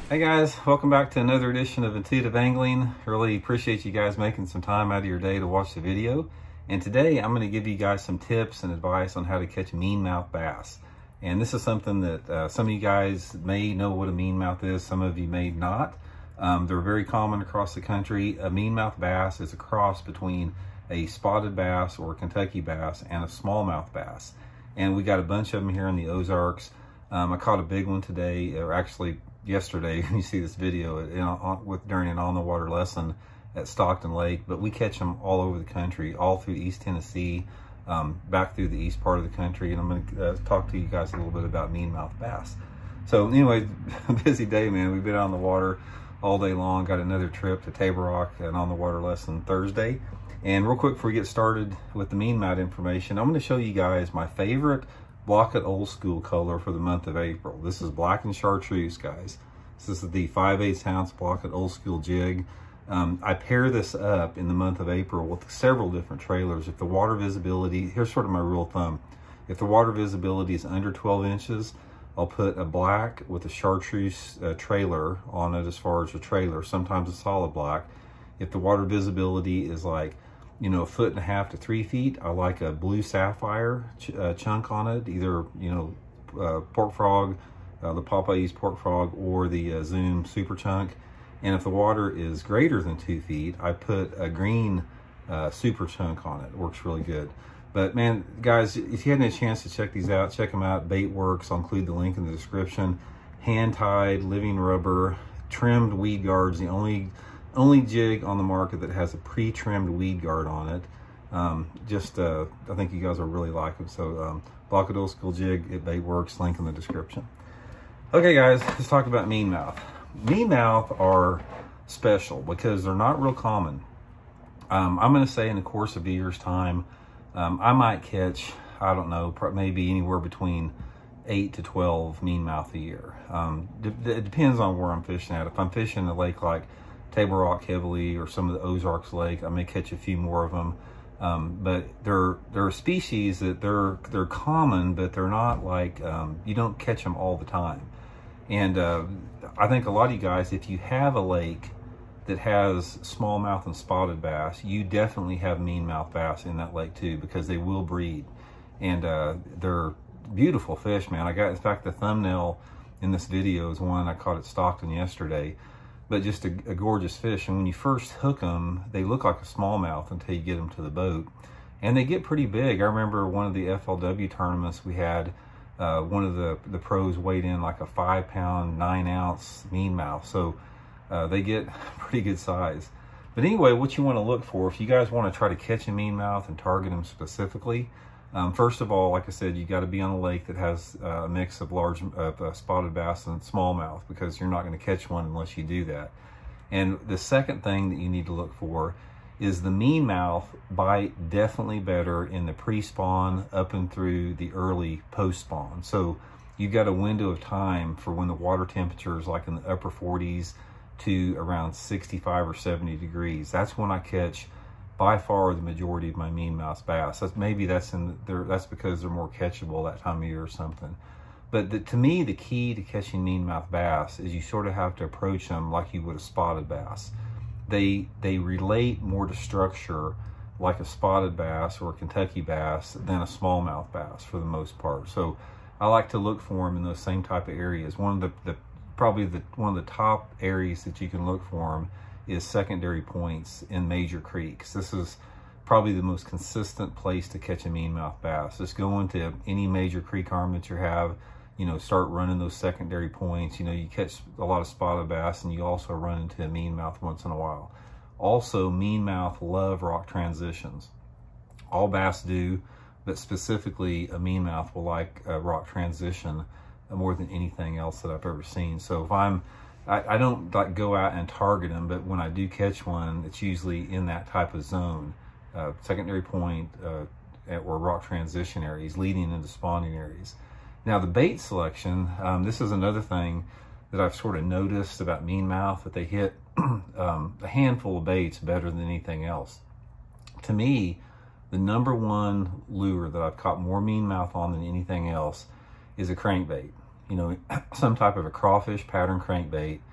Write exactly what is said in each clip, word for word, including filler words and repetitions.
Hey guys, welcome back to another edition of Intuitive Angling. Really appreciate you guys making some time out of your day to watch the video. And today I'm going to give you guys some tips and advice on how to catch meanmouth bass. And this is something that uh, some of you guys may know what a meanmouth is, some of you may not. Um, they're very common across the country. A meanmouth bass is a cross between a spotted bass or Kentucky bass and a smallmouth bass. And we got a bunch of them here in the Ozarks. Um, I caught a big one today, or actually yesterday when you see this video, you know, on, with during an on the water lesson at Stockton Lake. But we catch them all over the country, all through East Tennessee, um, back through the east part of the country. And I'm going to uh, talk to you guys a little bit about meanmouth bass. So anyway, busy day, man. We've been on the water all day long. Got another trip to Table Rock and on the water lesson Thursday. And real quick before we get started with the meanmouth information, I'm going to show you guys my favorite Blocket Old School color for the month of April. This is black and chartreuse, guys. This is the five eighths ounce Blocket Old School jig. Um, I pair this up in the month of April with several different trailers. If the water visibility, here's sort of my rule of thumb. If the water visibility is under twelve inches, I'll put a black with a chartreuse uh, trailer on it as far as the trailer, sometimes a solid black. If the water visibility is like, you know, a foot and a half to three feet, I like a blue sapphire ch uh, chunk on it, either, you know, uh, pork frog, uh, the Popeye's pork frog, or the uh, Zoom super chunk. And if the water is greater than two feet, I put a green uh, super chunk on it. It works really good. But man, guys, if you hadn't had a chance to check these out, check them out. Bait Works, I'll include the link in the description. Hand-tied, living rubber, trimmed weed guards, the only only jig on the market that has a pre-trimmed weed guard on it. Um, just, uh, I think you guys will really like them. So, um, Blocket Old School jig at Bait Works, link in the description. Okay, guys, let's talk about meanmouth. Meanmouth are special because they're not real common. Um, I'm going to say in the course of a year's time, um, I might catch, I don't know, maybe anywhere between eight to twelve meanmouth a year. Um, it depends on where I'm fishing at. If I'm fishing a lake like Table Rock heavily or some of the Ozarks Lake, I may catch a few more of them. Um, but they're they're species that they're they're common, but they're not like um, you don't catch them all the time. And uh, I think a lot of you guys, if you have a lake that has smallmouth and spotted bass, you definitely have meanmouth bass in that lake too, because they will breed, and uh, they're beautiful fish, man. I got, in fact, the thumbnail in this video is one I caught at Stockton yesterday. But just a, a gorgeous fish. And when you first hook them, they look like a smallmouth until you get them to the boat. And they get pretty big. I remember one of the F L W tournaments we had, uh, one of the, the pros weighed in like a five pound, nine ounce meanmouth. So uh, they get pretty good size. But anyway, what you want to look for, if you guys want to try to catch a meanmouth and target them specifically, Um, first of all, like I said, you got to be on a lake that has uh, a mix of large uh, uh, spotted bass and smallmouth, because you're not going to catch one unless you do that. And the second thing that you need to look for is the meanmouth bite definitely better in the pre-spawn up and through the early post-spawn. So you've got a window of time for when the water temperature is like in the upper forties to around sixty-five or seventy degrees. That's when I catch by far the majority of my meanmouth bass. That's, maybe that's in there. That's because they're more catchable that time of year or something. But the, to me, the key to catching meanmouth bass is you sort of have to approach them like you would a spotted bass. They they relate more to structure like a spotted bass or a Kentucky bass than a smallmouth bass for the most part. So I like to look for them in those same type of areas. One of the, the probably the one of the top areas that you can look for them is secondary points in major creeks. This is probably the most consistent place to catch a meanmouth bass. Just go into any major creek arm that you have, you know, start running those secondary points. You know, you catch a lot of spotted bass, and you also run into a meanmouth once in a while. Also, meanmouth love rock transitions. All bass do, but specifically a meanmouth will like a rock transition more than anything else that I've ever seen. So if I'm I, I don't like go out and target them, but when I do catch one, it's usually in that type of zone, uh, secondary point uh, or rock transition areas leading into spawning areas. Now the bait selection, um, this is another thing that I've sort of noticed about meanmouth, that they hit um, a handful of baits better than anything else. To me, the number one lure that I've caught more meanmouth on than anything else is a crankbait. You know, some type of a crawfish pattern crankbait.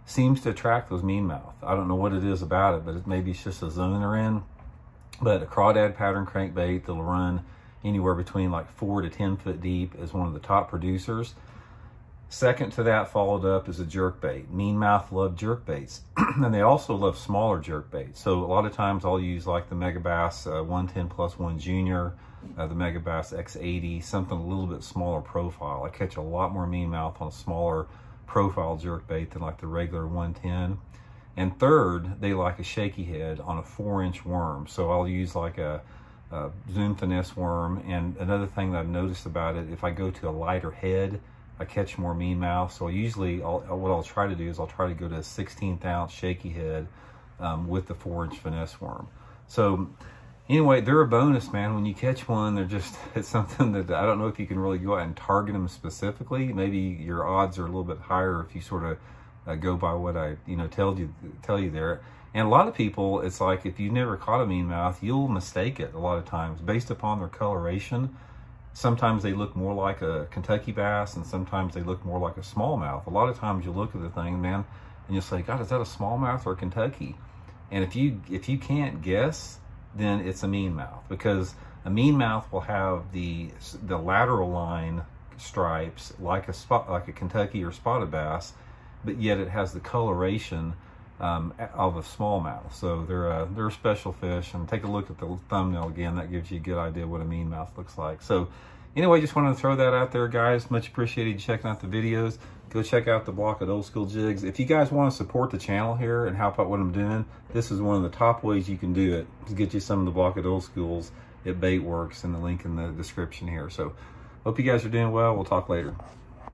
seems to attract those meanmouth. I don't know what it is about it, but it, maybe it's just a zone they're in. But a crawdad pattern crankbait that'll run anywhere between like four to ten foot deep is one of the top producers. Second to that, followed up, is a jerkbait. Meanmouth love jerkbaits, and they also love smaller jerkbaits. So a lot of times I'll use like the Megabass uh, one ten plus one Junior, uh, the Megabass X eighty, something a little bit smaller profile. I catch a lot more meanmouth on a smaller profile jerkbait than like the regular one ten. And third, they like a shaky head on a four inch worm. So I'll use like a, a Zoom Finesse worm. And another thing that I've noticed about it, if I go to a lighter head, I catch more meanmouth. So usually I'll, what I'll try to do is I'll try to go to a sixteenth ounce shaky head um, with the four inch finesse worm. So anyway, they're a bonus, man. When you catch one, they're just, it's something that I don't know if you can really go out and target them specifically. Maybe your odds are a little bit higher if you sort of uh, go by what I, you know, tell you, tell you there. And a lot of people, it's like, if you've never caught a meanmouth, you'll mistake it a lot of times based upon their coloration. Sometimes they look more like a Kentucky bass, and sometimes they look more like a smallmouth. A lot of times you look at the thing, man, and you'll say, God, is that a smallmouth or a Kentucky? And if you if you can't guess, then it's a meanmouth, because a meanmouth will have the the lateral line stripes like a spot like a Kentucky or spotted bass, but yet it has the coloration um, of a smallmouth. So they're a, they're a special fish. And take a look at the thumbnail again. That gives you a good idea what a meanmouth looks like. So anyway, just wanted to throw that out there, guys. Much appreciated you checking out the videos. Go check out the block at Old School Jigs. If you guys want to support the channel here and help out what I'm doing, this is one of the top ways you can do it, to get you some of the block at Old Schools at Bait Works, and the link in the description here. So hope you guys are doing well. We'll talk later.